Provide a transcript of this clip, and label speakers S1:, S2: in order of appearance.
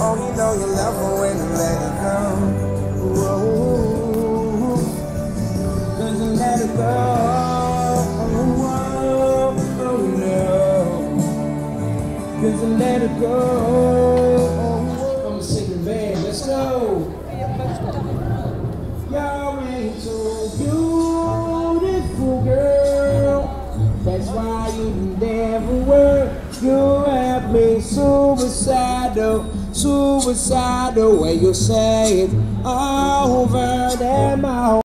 S1: only know you love her when you let her go. Whoa, cause you let her go. Oh no, cause you let her go. I'm singing bad, let's go. You're ain't so beautiful, girl. That's why you never were. You have me suicidal, suicidal. When you say it over, then my